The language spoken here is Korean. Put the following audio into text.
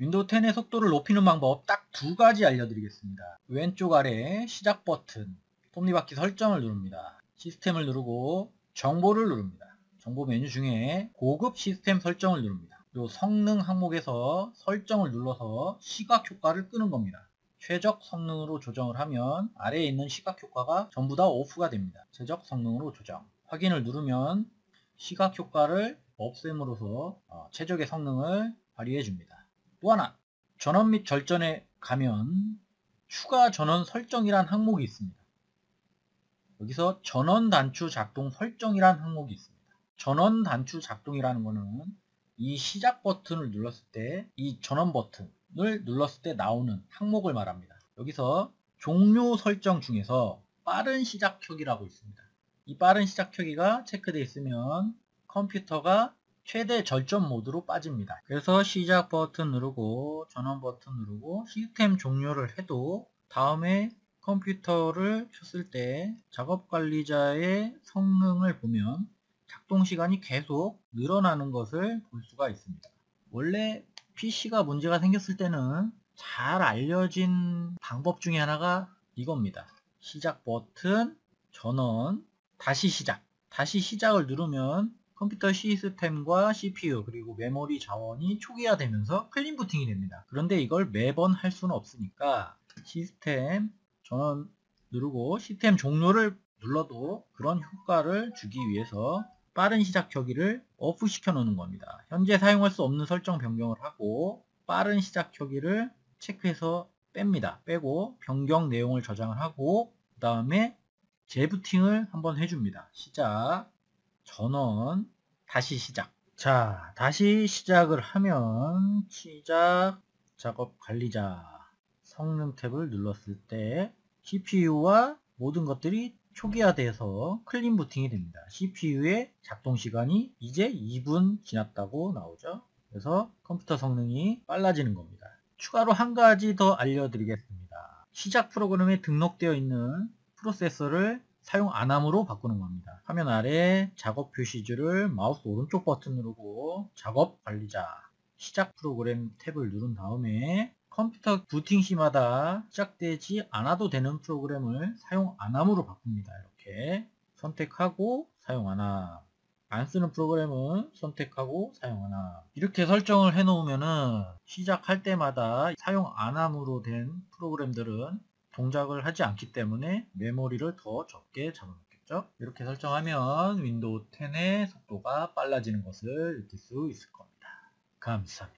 윈도우 10의 속도를 높이는 방법 딱 두 가지 알려드리겠습니다. 왼쪽 아래 시작 버튼, 톱니바퀴 설정을 누릅니다. 시스템을 누르고 정보를 누릅니다. 정보 메뉴 중에 고급 시스템 설정을 누릅니다. 그리고 성능 항목에서 설정을 눌러서 시각 효과를 끄는 겁니다. 최적 성능으로 조정을 하면 아래에 있는 시각 효과가 전부 다 오프가 됩니다. 최적 성능으로 조정. 확인을 누르면 시각 효과를 없앰으로써 최적의 성능을 발휘해 줍니다. 또 하나, 전원 및 절전에 가면 추가 전원 설정이란 항목이 있습니다. 여기서 전원 단추 작동 설정이란 항목이 있습니다. 전원 단추 작동이라는 거는 이 시작 버튼을 눌렀을 때, 이 전원 버튼을 눌렀을 때 나오는 항목을 말합니다. 여기서 종료 설정 중에서 빠른 시작켜기라고 있습니다. 이 빠른 시작켜기가 체크되어 있으면 컴퓨터가 최대 절전 모드로 빠집니다. 그래서 시작 버튼 누르고 전원 버튼 누르고 시스템 종료를 해도 다음에 컴퓨터를 켰을 때 작업관리자의 성능을 보면 작동 시간이 계속 늘어나는 것을 볼 수가 있습니다. 원래 PC가 문제가 생겼을 때는 잘 알려진 방법 중에 하나가 이겁니다. 시작 버튼, 전원, 다시 시작. 다시 시작을 누르면 컴퓨터 시스템과 CPU 그리고 메모리 자원이 초기화되면서 클린 부팅이 됩니다. 그런데 이걸 매번 할 수는 없으니까 시스템 전원 누르고 시스템 종료를 눌러도 그런 효과를 주기 위해서 빠른 시작 켜기를 오프 시켜 놓는 겁니다. 현재 사용할 수 없는 설정 변경을 하고 빠른 시작 켜기를 체크해서 뺍니다. 빼고 변경 내용을 저장을 하고 그 다음에 재부팅을 한번 해줍니다. 시작, 전원, 다시 시작. 자, 다시 시작을 하면 시작, 작업 관리자, 성능 탭을 눌렀을 때 CPU와 모든 것들이 초기화돼서 클린 부팅이 됩니다. CPU의 작동 시간이 이제 2분 지났다고 나오죠. 그래서 컴퓨터 성능이 빨라지는 겁니다. 추가로 한 가지 더 알려드리겠습니다. 시작 프로그램에 등록되어 있는 프로세서를 사용 안함으로 바꾸는 겁니다. 화면 아래 작업 표시줄을 마우스 오른쪽 버튼 누르고 작업 관리자 시작 프로그램 탭을 누른 다음에 컴퓨터 부팅 시마다 시작되지 않아도 되는 프로그램을 사용 안함으로 바꿉니다. 이렇게 선택하고 사용 안함, 안 쓰는 프로그램은 선택하고 사용 안함. 이렇게 설정을 해 놓으면은 시작할 때마다 사용 안함으로 된 프로그램들은 동작을 하지 않기 때문에 메모리를 더 적게 잡아놓겠죠. 이렇게 설정하면 윈도우 10의 속도가 빨라지는 것을 느낄 수 있을 겁니다. 감사합니다.